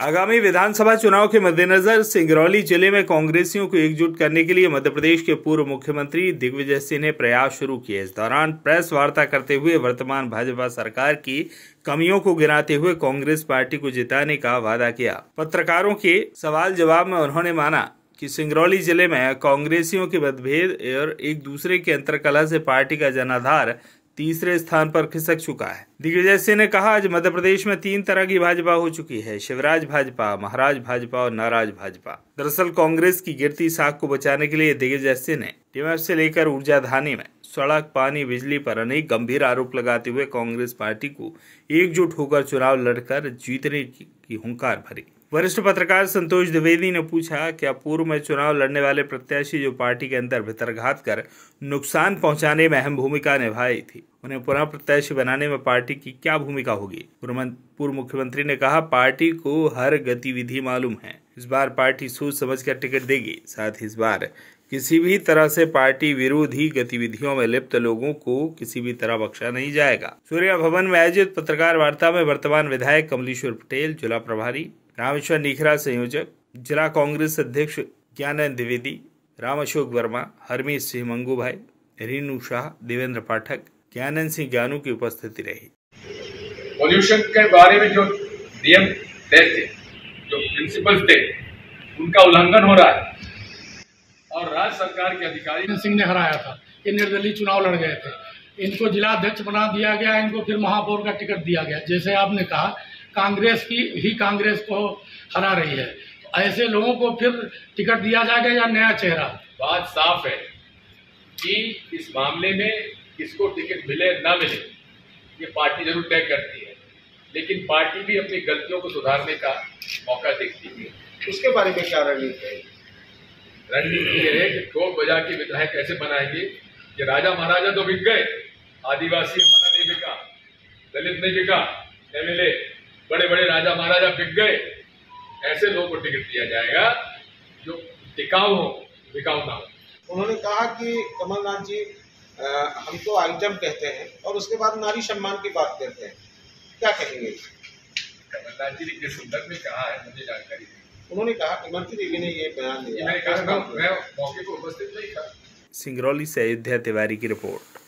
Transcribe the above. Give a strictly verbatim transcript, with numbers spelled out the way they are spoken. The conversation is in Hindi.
आगामी विधानसभा चुनाव के मद्देनजर सिंगरौली जिले में कांग्रेसियों को एकजुट करने के लिए मध्य प्रदेश के पूर्व मुख्यमंत्री दिग्विजय सिंह ने प्रयास शुरू किए। इस दौरान प्रेस वार्ता करते हुए वर्तमान भाजपा सरकार की कमियों को गिनाते हुए कांग्रेस पार्टी को जिताने का वादा किया। पत्रकारों के सवाल जवाब में उन्होंने माना कि सिंगरौली जिले में कांग्रेसियों के मतभेद और एक दूसरे के अंतर्कलह से पार्टी का जनाधार तीसरे स्थान पर खिसक चुका है। दिग्विजय सिंह ने कहा, आज मध्य प्रदेश में तीन तरह की भाजपा हो चुकी है, शिवराज भाजपा, महाराज भाजपा और नाराज भाजपा। दरअसल कांग्रेस की गिरती साख को बचाने के लिए दिग्विजय सिंह ने टीएमएफ से लेकर ऊर्जा धानी में सड़क, पानी, बिजली पर अनेक गंभीर आरोप लगाते हुए कांग्रेस पार्टी को एकजुट होकर चुनाव लड़कर जीतने की हुंकार भरी। वरिष्ठ पत्रकार संतोष द्विवेदी ने पूछा, क्या पूर्व में चुनाव लड़ने वाले प्रत्याशी जो पार्टी के अंदर भितरघात कर नुकसान पहुंचाने में अहम भूमिका निभाई थी, उन्हें पुनः प्रत्याशी बनाने में पार्टी की क्या भूमिका होगी? पूर्व मुख्यमंत्री ने कहा, पार्टी को हर गतिविधि मालूम है, इस बार पार्टी सोच समझकर टिकट देगी। साथ ही इस बार किसी भी तरह से पार्टी विरोधी गतिविधियों में लिप्त लोगों को किसी भी तरह बख्शा नहीं जाएगा। सूर्या भवन में आयोजित पत्रकार वार्ता में वर्तमान विधायक कमलेश्वर पटेल, जिला प्रभारी रामेश्वर नीखरा, संयोजक जिला कांग्रेस अध्यक्ष ज्ञानंद द्विवेदी, राम अशोक वर्मा, हरमीत सिंह मंगू भाई, रीनू शाह, देवेंद्र पाठक, ज्ञानंद सिंह ज्ञानू की उपस्थिति रही। पॉल्यूशन के बारे में जो नियम तय थे, जो प्रिंसिपल्स थे, उनका उल्लंघन हो रहा है और राज्य सरकार के अधिकारी सिंह ने हराया था। ये निर्दलीय चुनाव लड़ गए थे, इनको जिला अध्यक्ष बना दिया गया, इनको फिर महापौर का टिकट दिया गया। जैसे आपने कहा, कांग्रेस की ही कांग्रेस को हरा रही है, तो ऐसे लोगों को फिर टिकट दिया जाएगा या नया चेहरा? बात साफ है कि इस मामले में किसको टिकट मिले ना मिले ये पार्टी जरूर तय करती है, लेकिन पार्टी भी अपनी गलतियों को सुधारने का मौका देखती है। उसके बारे में क्या रणनीति है? रणनीति ये है कि ठोक बजा के विधायक कैसे बनाएंगे कि राजा महाराजा तो बिक गए, आदिवासी हमारा नहीं बिका, दलित नहीं बिका, एमएलए बड़े बड़े राजा महाराजा बिक गए। ऐसे लोगों को टिकट दिया जाएगा जो टिकाऊ हो, बिकाऊ ना हो। उन्होंने कहा कि कमलनाथ जी हम तो आइटम कहते हैं और उसके बाद नारी सम्मान की बात करते हैं, क्या कहेंगे? कमलनाथ जी ने किस संदर्भ में कहा है मुझे जानकारी नहीं। उन्होंने कहा कि मंत्री देवी ने ये बयान दिया। मैंने कहा मैं मौके पर उपस्थित नहीं था। सिंगरौली से अयोध्या तिवारी की रिपोर्ट।